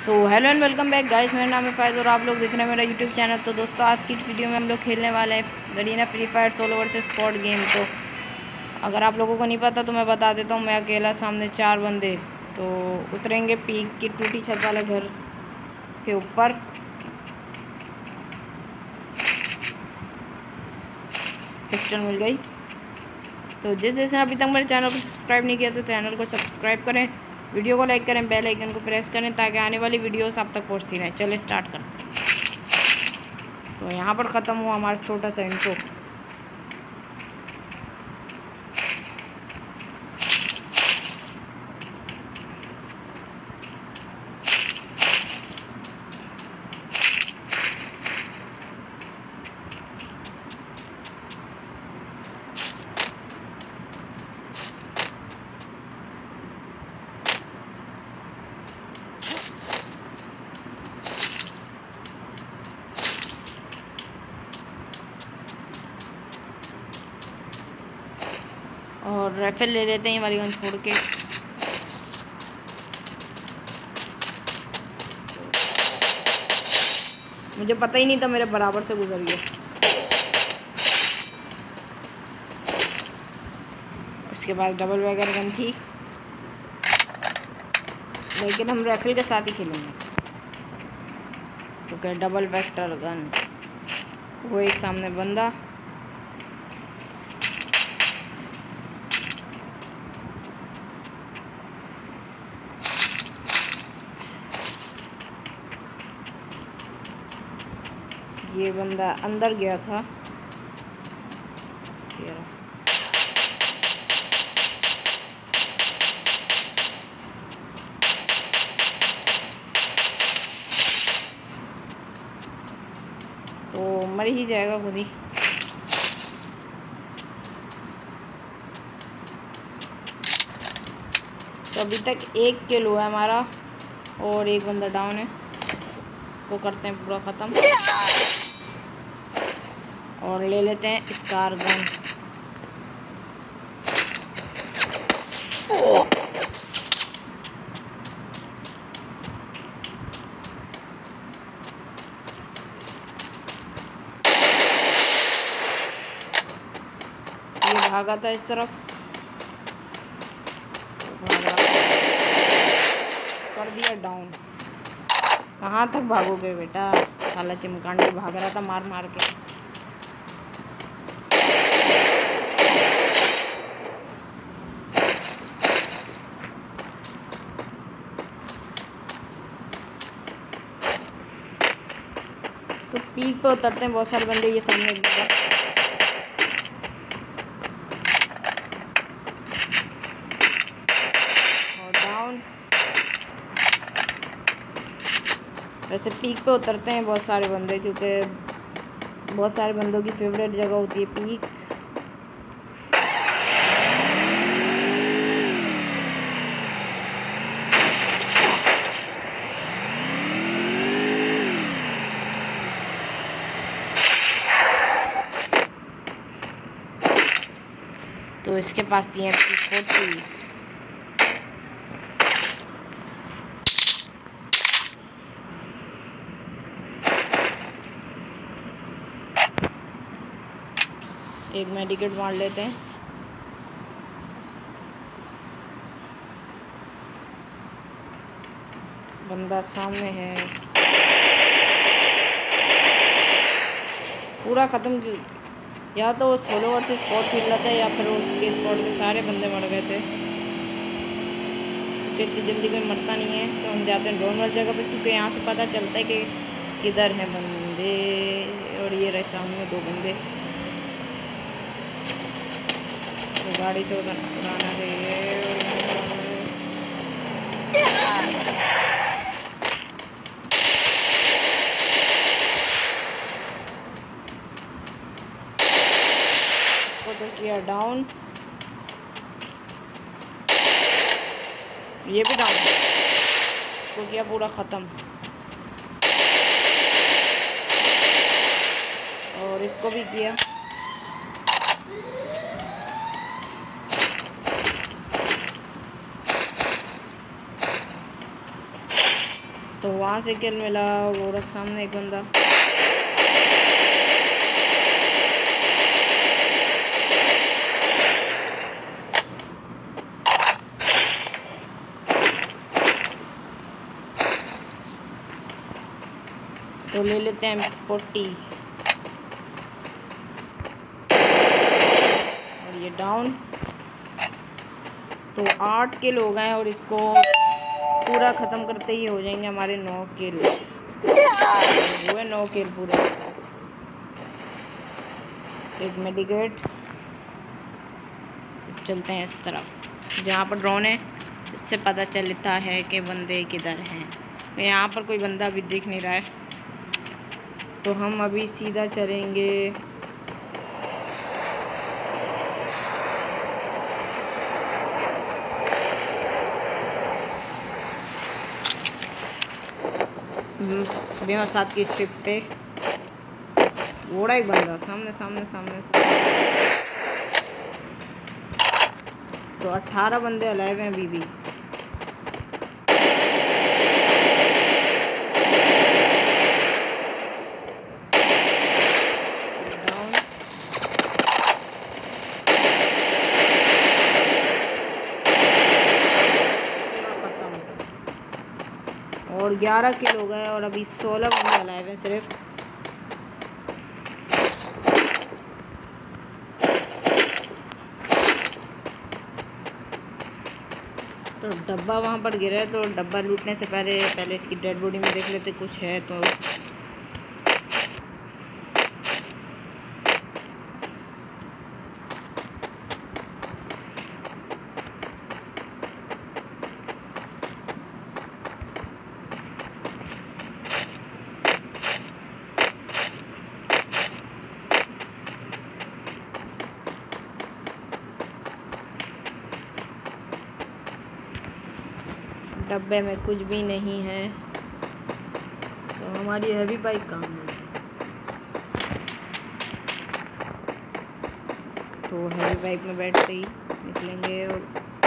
So hello and welcome back guys, मेरा नाम है फैज़ और आप लोग देख रहे हैं मेरा यूट्यूब चैनल। तो दोस्तों, आज की वीडियो में हम लोग खेलने वाले हैं Garena free fire solo versus squad game. तो अगर आप लोगों को नहीं पता तो मैं बता देता हूँ। मैं अकेला, सामने 4 बंदे। तो उतरेंगे पीक की टूटी छत वाले घर के ऊपर। पिस्टल मिल गई। तो जिसने अभी तक मेरे चैनल को सब्सक्राइब नहीं किया तो चैनल को सब्सक्राइब करें, वीडियो को लाइक करें, बेल आइकन को प्रेस करें ताकि आने वाली वीडियोस आप तक पहुंचती रहें। चलिए स्टार्ट करते हैं। तो यहाँ पर ख़त्म हुआ हमारा छोटा सा इंट्रो। और राइफल ले लेते हैं ये वाली गन छोड़ के। मुझे पता ही नहीं था मेरे बराबर से गुजर गया। उसके बाद डबल वैगर गन थी, लेकिन हम राइफल के साथ ही खेलेंगे क्योंकि डबल वेक्टर गन। वो एक सामने बंदा, ये बंदा अंदर गया था। तो मर ही जाएगा खुद ही। तो अभी तक 1 किल हुआ है हमारा और एक बंदा डाउन है। वो करते हैं पूरा ख़त्म और ले लेते हैं स्कार गन। ये भागा था इस तरफ, भागा, कर दिया डाउन। कहाँ तक भागोगे बेटा? साला चिमकांडी भाग रहा था मार मार के। तो पीक पे उतरते हैं, बहुत सारे बंदे ये सामने एक जगह। और डाउन। वैसे पीक पे उतरते हैं बहुत सारे बंदे क्योंकि बहुत सारे बंदों की फेवरेट जगह होती है पीक। तो इसके पास थी MP40। एक मेडिकेट मार लेते हैं। बंदा सामने है, पूरा ख़त्म। या तो वो सोलो वर्सेस स्क्वाड खेल रहा था या फिर उसके स्क्वाड के सारे बंदे मर गए थे। क्योंकि इतनी जल्दी कोई मरता नहीं है। तो हम जाते हैं ड्रोन वाली जगह पे क्योंकि यहाँ से पता चलता है कि किधर हैं बंदे। और ये रहे सामने 2 बंदे। तो गाड़ी से उड़ाना चाहिए। तो किया डाउन, ये भी डाउन, इसको किया पूरा ख़त्म और इसको भी किया। तो वहाँ से किल मिला और वो सामने एक बंदा। तो ले लेते हैं 40 और ये डाउन। तो 8 किल हो गए और इसको पूरा ख़त्म करते ही हो जाएंगे हमारे 9 किल। हुए 9 किल पूरे। एक मेडिकेट। चलते हैं इस तरफ जहाँ पर ड्रोन है, इससे पता चलता है कि बंदे किधर हैं। तो यहाँ पर कोई बंदा अभी दिख नहीं रहा है, तो हम अभी सीधा चलेंगे बेमा 7 की ट्रिप पे। घोड़ा एक बंदा सामने सामने सामने। तो 18 बंदे अलाइव हैं अभी भी। और 11 किल हो गए और अभी 16 बंदे अलाइव हैं सिर्फ। तो डब्बा वहाँ पर गिरा है, तो डब्बा लूटने से पहले इसकी डेड बॉडी में देख लेते कुछ है तो। डब्बे में कुछ भी नहीं है, तो हमारी हैवी बाइक कहाँ है? तो हैवी बाइक में बैठते ही निकलेंगे और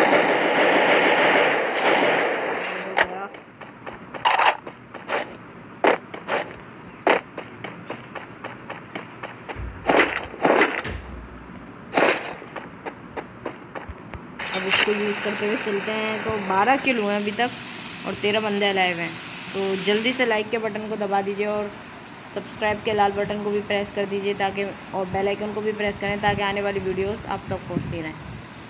अब इसको यूज़ करते हुए चलते हैं। तो 12 किल हुए हैं अभी तक और 13 बंदे अलाइव हैं। तो जल्दी से लाइक के बटन को दबा दीजिए और सब्सक्राइब के लाल बटन को भी प्रेस कर दीजिए ताकि, और बेल आइकन को भी प्रेस करें ताकि आने वाली वीडियोस आप तक पहुंचती रहें।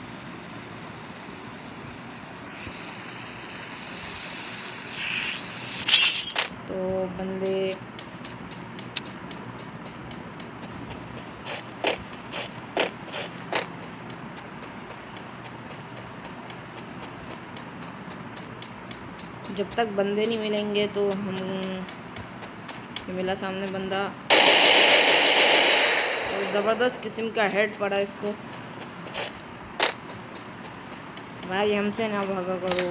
तो बंदे जब तक बंदे नहीं मिलेंगे तो हम, ये मिला सामने बंदा और ज़बरदस्त किस्म का हेड पड़ा इसको। भाई हमसे ना भागा करो।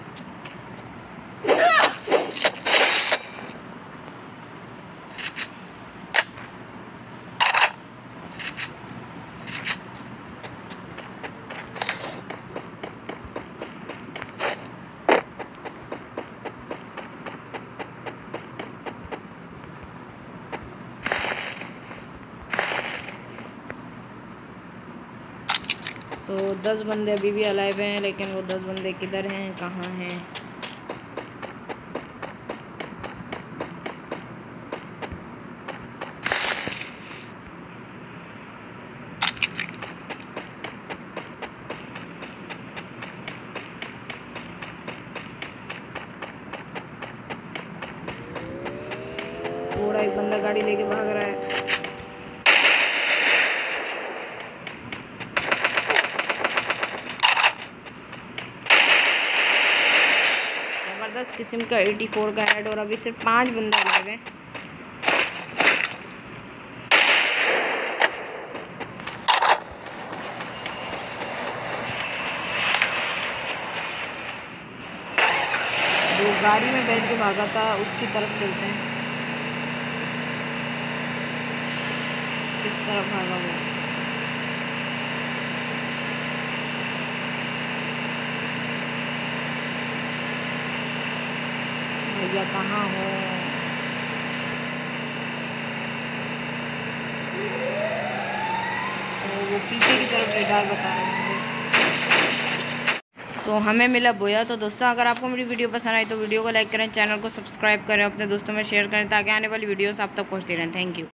तो 10 बंदे अभी भी अलाइव हैं, लेकिन वो 10 बंदे किधर हैं, कहाँ हैं? थोड़ा एक बंदा गाड़ी लेके भाग रहा है। जबरदस्त किस्म का 84 का हेड और अभी सिर्फ 5 बंदे अलाइव हैं। जो गाड़ी में बैठ के भागा था उसकी तरफ चलते हैं। किस तरफ भागा वो? भैया कहाँ हो? वो पीछे की तरफ रेडार बता रहे हैं। तो हमें मिला बोया। तो दोस्तों अगर आपको मेरी वीडियो पसंद आई तो वीडियो को लाइक करें, चैनल को सब्सक्राइब करें, अपने दोस्तों में शेयर करें ताकि आने वाली वीडियोस आप तक पहुंचती रहें। Thank you.